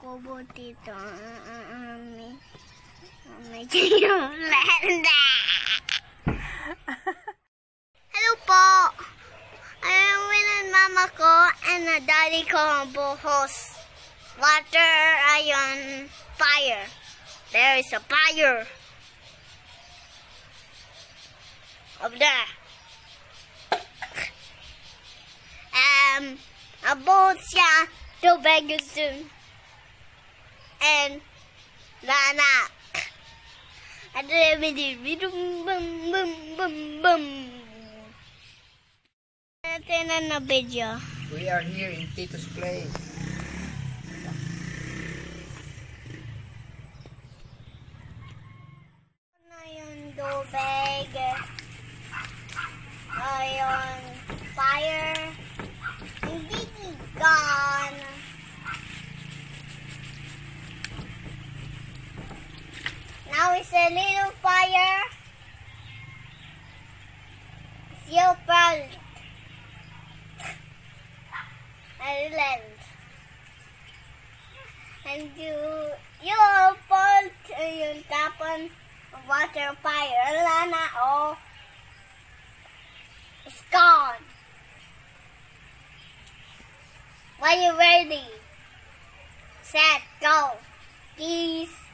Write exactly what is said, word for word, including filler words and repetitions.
kubo dito. May, may landa. Hello po. I'm with mama ko and daddy ko ang buhos. Water, ayon, fire. There is a fire. Over there. Um, about siya, tubig soon. And, lanak. And then we did boom, boom, boom, boom, boom. Natin na video. We are here in Tito's place. Ano yung tubig? Ayun, fire. Hindi gone. Now it's a little fire. It's your problem. Island. And you, your fault, yung tapon water fire. Wala na, oh. It's gone. Are you ready? Set, go. Peace.